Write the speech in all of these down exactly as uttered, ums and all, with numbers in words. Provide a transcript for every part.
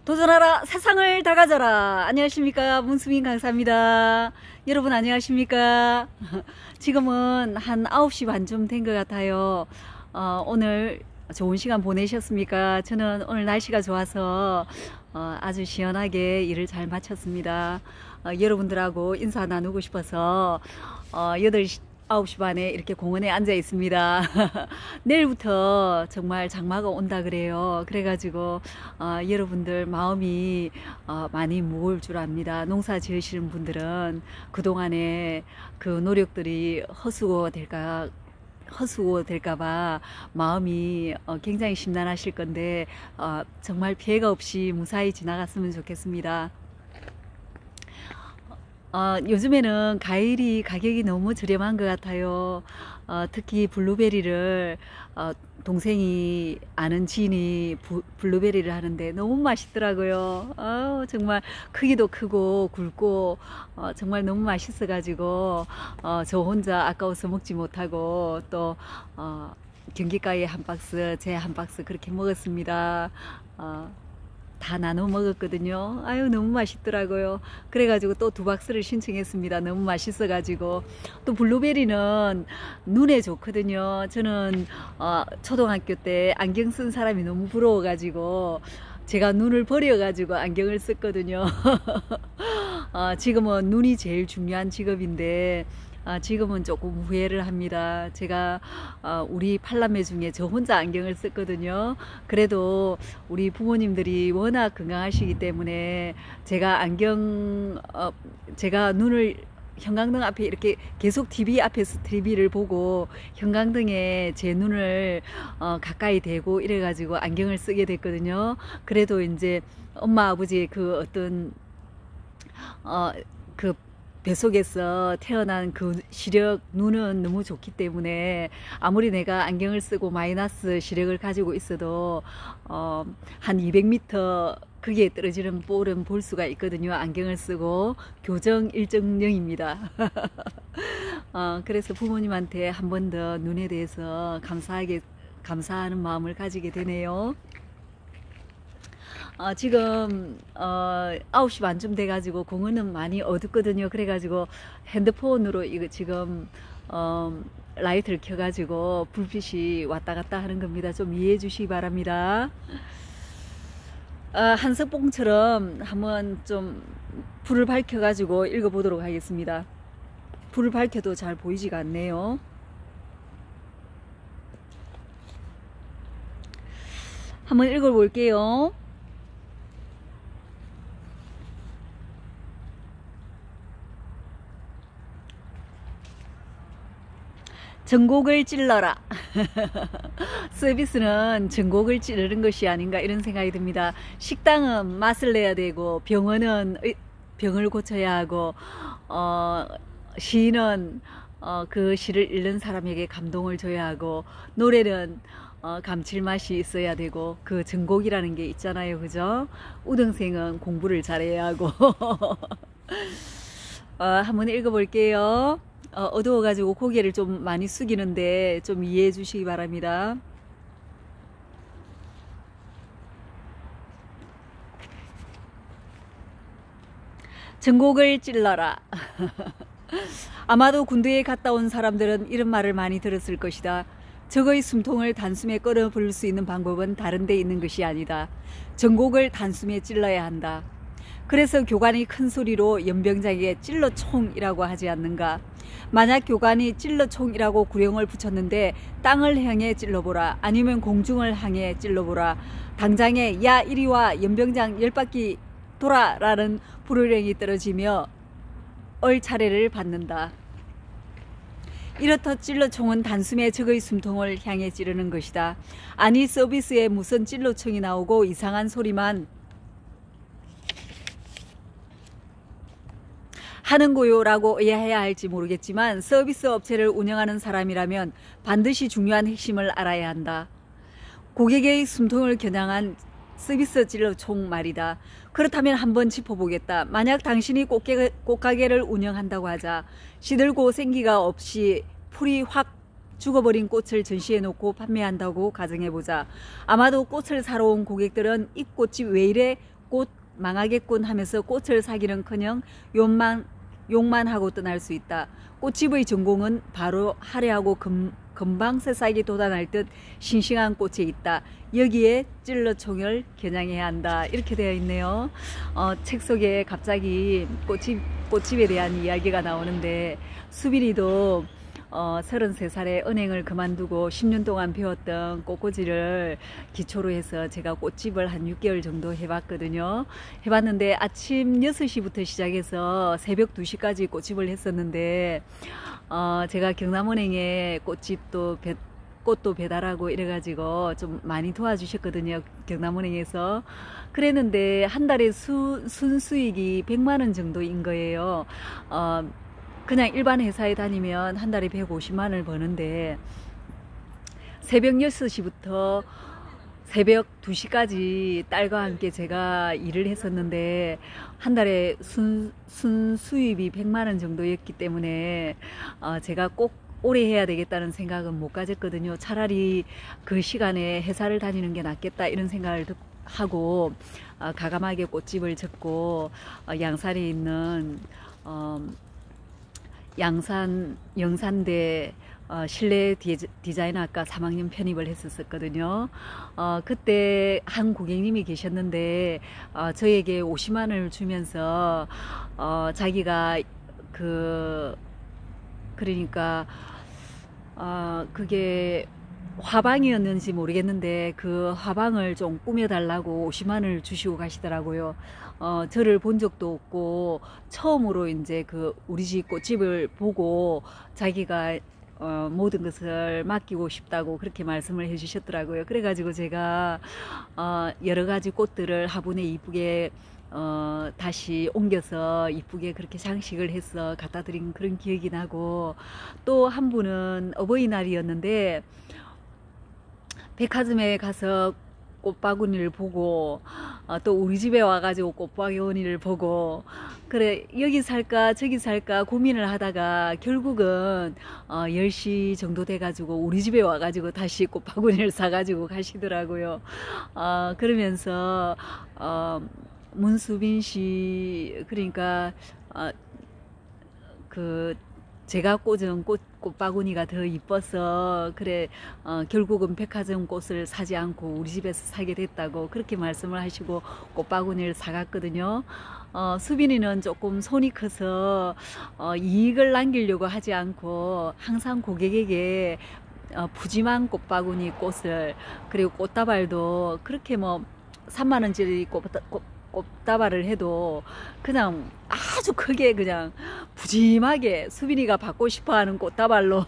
도전하라 세상을 다 가져라. 안녕하십니까, 문수민 강사입니다. 여러분 안녕하십니까. 지금은 한 아홉 시 반쯤 된 것 같아요. 어, 오늘 좋은 시간 보내셨습니까? 저는 오늘 날씨가 좋아서 어, 아주 시원하게 일을 잘 마쳤습니다. 어, 여러분들하고 인사 나누고 싶어서 어, 여덟 시 아홉 시 반에 이렇게 공원에 앉아 있습니다. 내일부터 정말 장마가 온다 그래요. 그래가지고 어, 여러분들 마음이 어, 많이 무거울 줄 압니다. 농사 지으시는 분들은 그동안에 그 노력들이 헛수고 될까 헛수고 될까봐 마음이 어, 굉장히 심란하실 건데 어, 정말 피해가 없이 무사히 지나갔으면 좋겠습니다. 어, 요즘에는 과일이 가격이 너무 저렴한 것 같아요. 어, 특히 블루베리를 어, 동생이 아는 지인이 부, 블루베리를 하는데 너무 맛있더라고요. 어, 정말 크기도 크고 굵고 어, 정말 너무 맛있어 가지고 어, 저 혼자 아까워서 먹지 못하고 또 어, 경기가에 한 박스, 제 한 박스 그렇게 먹었습니다. 어, 다 나눠 먹었거든요. 아유, 너무 맛있더라고요. 그래가지고 또 두 박스를 신청했습니다. 너무 맛있어가지고. 또 블루베리는 눈에 좋거든요. 저는 어, 초등학교 때 안경 쓴 사람이 너무 부러워가지고 제가 눈을 버려가지고 안경을 썼거든요. 어, 지금은 눈이 제일 중요한 직업인데 아, 지금은 조금 후회를 합니다. 제가 어, 우리 팔남매 중에 저 혼자 안경을 썼거든요. 그래도 우리 부모님들이 워낙 건강하시기 때문에 제가 안경 어, 제가 눈을 형광등 앞에 이렇게 계속 티비 앞에서 티비를 보고 형광등에 제 눈을 어, 가까이 대고 이래가지고 안경을 쓰게 됐거든요. 그래도 이제 엄마 아버지 그 어떤 어, 그 뱃속에서 태어난 그 시력, 눈은 너무 좋기 때문에 아무리 내가 안경을 쓰고 마이너스 시력을 가지고 있어도 어, 한 이백 미터 거기에 떨어지는 볼은 볼 수가 있거든요. 안경을 쓰고 교정 일 점 영입니다. 어, 그래서 부모님한테 한 번 더 눈에 대해서 감사하게 감사하는 마음을 가지게 되네요. 어, 지금 어, 아홉 시 반쯤 돼가지고 공원은 많이 어둡거든요. 그래가지고 핸드폰으로 이거 지금 어, 라이트를 켜가지고 불빛이 왔다 갔다 하는 겁니다. 좀 이해해 주시기 바랍니다. 어, 한석봉처럼 한번 좀 불을 밝혀가지고 읽어보도록 하겠습니다. 불을 밝혀도 잘 보이지가 않네요. 한번 읽어볼게요. 전곡을 찔러라. 서비스는 전곡을 찌르는 것이 아닌가 이런 생각이 듭니다. 식당은 맛을 내야 되고 병원은 병을 고쳐야 하고 어, 시인은 어, 그 시를 읽는 사람에게 감동을 줘야 하고 노래는 어, 감칠맛이 있어야 되고 그 전곡이라는 게 있잖아요. 그죠? 우등생은 공부를 잘해야 하고 어, 한번 읽어볼게요. 어, 어두워가지고 고개를 좀 많이 숙이는데 좀 이해해 주시기 바랍니다. 전곡을 찔러라. 아마도 군대에 갔다 온 사람들은 이런 말을 많이 들었을 것이다. 적의 숨통을 단숨에 끌어 부를 수 있는 방법은 다른 데 있는 것이 아니다. 전곡을 단숨에 찔러야 한다. 그래서 교관이 큰 소리로 연병장에게 찔러총이라고 하지 않는가? 만약 교관이 찔러총이라고 구령을 붙였는데 땅을 향해 찔러보라, 아니면 공중을 향해 찔러보라, 당장에 야 이리와 연병장 열 바퀴 돌아 라는 불호령이 떨어지며 얼차례를 받는다. 이렇듯 찔러총은 단숨에 적의 숨통을 향해 찌르는 것이다. 아니 서비스에 무슨 찔러총이 나오고 이상한 소리만 하는 거요라고 이해해야 할지 모르겠지만 서비스 업체를 운영하는 사람이라면 반드시 중요한 핵심을 알아야 한다. 고객의 숨통을 겨냥한 서비스 찔러총 말이다. 그렇다면 한번 짚어보겠다. 만약 당신이 꽃게, 꽃가게를 운영한다고 하자. 시들고 생기가 없이 풀이 확 죽어버린 꽃을 전시해 놓고 판매한다고 가정해보자. 아마도 꽃을 사러 온 고객들은 이 꽃이 왜 이래 꽃 망하겠군 하면서 꽃을 사기는커녕 욕만, 욕만 하고 떠날 수 있다. 꽃집의 전공은 바로 화려하고 금, 금방 새싹이 돋아날 듯 싱싱한 꽃에 있다. 여기에 찔러 총을 겨냥해야 한다. 이렇게 되어 있네요. 어, 책 속에 갑자기 꽃집, 꽃집에 대한 이야기가 나오는데, 수빈이도 어, 서른세 살에 은행을 그만두고 십 년 동안 배웠던 꽃꽂이를 기초로 해서 제가 꽃집을 한 육 개월 정도 해봤거든요. 해봤는데 아침 여섯 시부터 시작해서 새벽 두 시까지 꽃집을 했었는데, 어, 제가 경남은행에 꽃집도 배, 꽃도 배달하고 이래가지고 좀 많이 도와주셨거든요. 경남은행에서. 그랬는데 한 달에 수, 순수익이 백만 원 정도인 거예요. 어, 그냥 일반 회사에 다니면 한 달에 백오십만 원을 버는데, 새벽 여섯 시부터 새벽 두 시까지 딸과 함께 제가 일을 했었는데, 한 달에 순, 순수입이 백만 원 정도였기 때문에 어, 제가 꼭 오래 해야 되겠다는 생각은 못 가졌거든요. 차라리 그 시간에 회사를 다니는 게 낫겠다 이런 생각을 하고 어, 가감하게 꽃집을 접고 어, 양산에 있는 어, 양산 영산대 어, 실내 디자인학과 삼 학년 편입을 했었거든요. 어, 그때 한 고객님이 계셨는데 어, 저에게 오십만 원을 주면서 어, 자기가 그 그러니까 어, 그게 화방이었는지 모르겠는데 그 화방을 좀 꾸며달라고 오십만 원을 주시고 가시더라고요. 어, 저를 본 적도 없고 처음으로 이제 그 우리 집 꽃집을 보고 자기가 어, 모든 것을 맡기고 싶다고 그렇게 말씀을 해주셨더라고요. 그래가지고 제가 어, 여러 가지 꽃들을 화분에 이쁘게 어, 다시 옮겨서 이쁘게 그렇게 장식을 해서 갖다 드린 그런 기억이 나고, 또 한 분은 어버이날이었는데 백화점에 가서 꽃바구니를 보고 어, 또 우리 집에 와가지고 꽃바구니를 보고, 그래 여기 살까 저기 살까 고민을 하다가 결국은 어, 열 시 정도 돼가지고 우리 집에 와가지고 다시 꽃바구니를 사가지고 가시더라고요. 어, 그러면서 어, 문수빈 씨, 그러니까 어, 그 제가 꽂은 꽃, 꽃바구니가 더 이뻐서 그래 어, 결국은 백화점 꽃을 사지 않고 우리 집에서 사게 됐다고 그렇게 말씀을 하시고 꽃바구니를 사갔거든요. 어, 수빈이는 조금 손이 커서 어, 이익을 남기려고 하지 않고 항상 고객에게 어, 푸짐한 꽃바구니 꽃을, 그리고 꽃다발도 그렇게 뭐 삼만 원짜리 꽃, 꽃 꽃다발을 해도 그냥 아주 크게 그냥 푸짐하게 수빈이가 받고 싶어하는 꽃다발로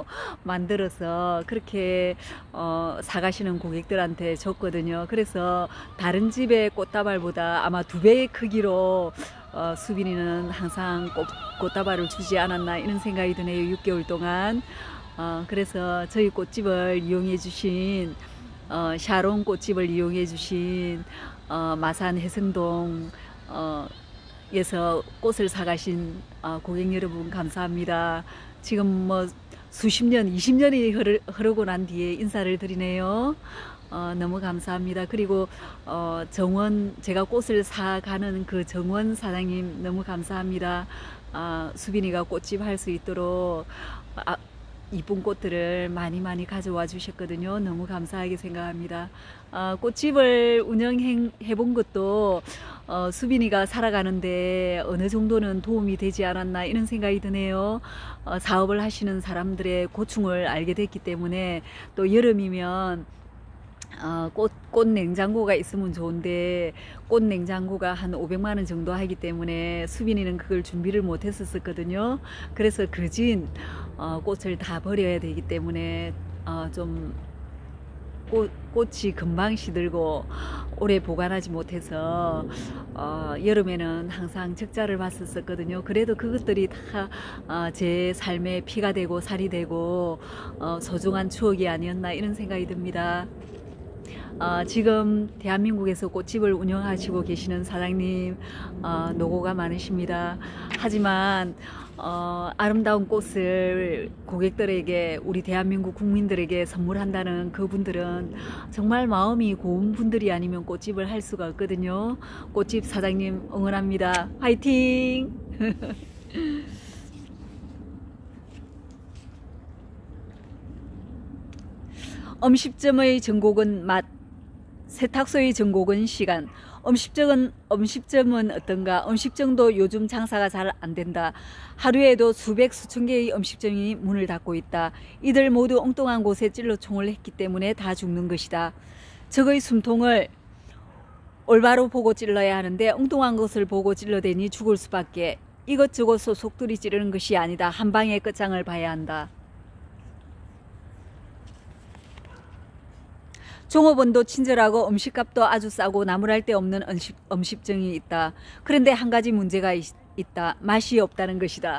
만들어서 그렇게 어, 사가시는 고객들한테 줬거든요. 그래서 다른 집의 꽃다발보다 아마 두 배의 크기로 어, 수빈이는 항상 꽃, 꽃다발을 주지 않았나 이런 생각이 드네요. 육 개월 동안. 어, 그래서 저희 꽃집을 이용해 주신 어, 샤론 꽃집을 이용해 주신 어, 마산 해성동 어, 에서 꽃을 사가신 어, 고객 여러분 감사합니다. 지금 뭐 수십 년, 이십 년이 흐르, 흐르고 난 뒤에 인사를 드리네요. 어, 너무 감사합니다. 그리고 어, 정원, 제가 꽃을 사가는 그 정원 사장님 너무 감사합니다. 어, 수빈이가 꽃집 할 수 있도록 아, 이쁜 꽃들을 많이 많이 가져와 주셨거든요. 너무 감사하게 생각합니다. 어, 꽃집을 운영해 본 것도 어, 수빈이가 살아가는데 어느 정도는 도움이 되지 않았나 이런 생각이 드네요. 어, 사업을 하시는 사람들의 고충을 알게 됐기 때문에, 또 여름이면 어, 꽃, 꽃 냉장고가 있으면 좋은데 꽃 냉장고가 한 오백만 원 정도 하기 때문에 수빈이는 그걸 준비를 못 했었거든요. 그래서 그진 어, 꽃을 다 버려야 되기 때문에 어, 좀 꽃, 꽃이 금방 시들고 오래 보관하지 못해서 어, 여름에는 항상 적자를 봤었거든요. 그래도 그것들이 다 제 어, 삶의 피가 되고 살이 되고 어, 소중한 추억이 아니었나 이런 생각이 듭니다. 어, 지금 대한민국에서 꽃집을 운영하시고 계시는 사장님 어, 노고가 많으십니다. 하지만 어, 아름다운 꽃을 고객들에게, 우리 대한민국 국민들에게 선물한다는 그분들은 정말 마음이 고운 분들이 아니면 꽃집을 할 수가 없거든요. 꽃집 사장님 응원합니다. 화이팅! 음식점의 전곡은 맛, 세탁소의 전곡은 시간. 음식점은, 음식점은 어떤가? 음식점도 요즘 장사가 잘 안된다. 하루에도 수백 수천 개의 음식점이 문을 닫고 있다. 이들 모두 엉뚱한 곳에 찔러총을 했기 때문에 다 죽는 것이다. 적의 숨통을 올바로 보고 찔러야 하는데 엉뚱한 것을 보고 찔러대니 죽을 수밖에. 이것저것 속속들이 찌르는 것이 아니다. 한 방에 끝장을 봐야 한다. 종업원도 친절하고 음식값도 아주 싸고 나무랄 데 없는 음식, 음식점이 있다. 그런데 한 가지 문제가 있, 있다. 맛이 없다는 것이다.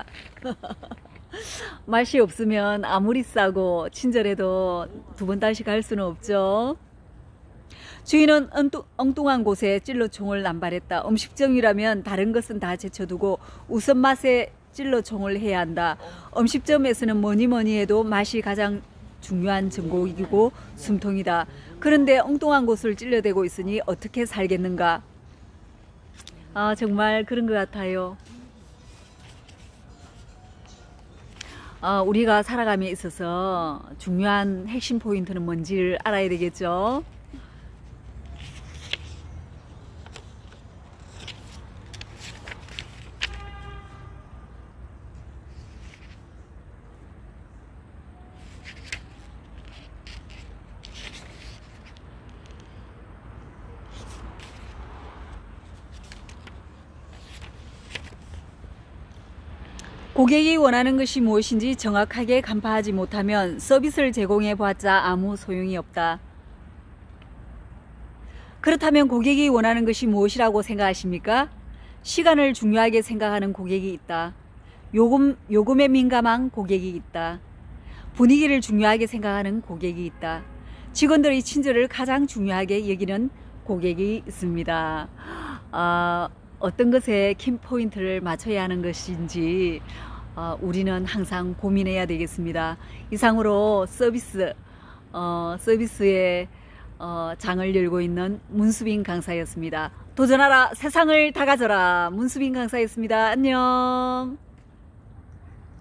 맛이 없으면 아무리 싸고 친절해도 두 번 다시 갈 수는 없죠. 주인은 엉뚱, 엉뚱한 곳에 찔러총을 남발했다. 음식점이라면 다른 것은 다 제쳐두고 우선 맛에 찔러총을 해야 한다. 음식점에서는 뭐니 뭐니 해도 맛이 가장 중요한 전곡이고 숨통이다. 그런데 엉뚱한 곳을 찔러대고 있으니 어떻게 살겠는가? 아, 정말 그런 것 같아요. 아, 우리가 살아감에 있어서 중요한 핵심 포인트는 뭔지를 알아야 되겠죠. 고객이 원하는 것이 무엇인지 정확하게 간파하지 못하면 서비스를 제공해 보았자 아무 소용이 없다. 그렇다면 고객이 원하는 것이 무엇이라고 생각하십니까? 시간을 중요하게 생각하는 고객이 있다. 요금, 요금에 민감한 고객이 있다. 분위기를 중요하게 생각하는 고객이 있다. 직원들의 친절을 가장 중요하게 여기는 고객이 있습니다. 어, 어떤 것에 킴포인트를 맞춰야 하는 것인지 어, 우리는 항상 고민해야 되겠습니다. 이상으로 서비스, 어, 서비스의 어, 장을 열고 있는 문수빈 강사였습니다. 도전하라, 세상을 다 가져라. 문수빈 강사였습니다. 안녕.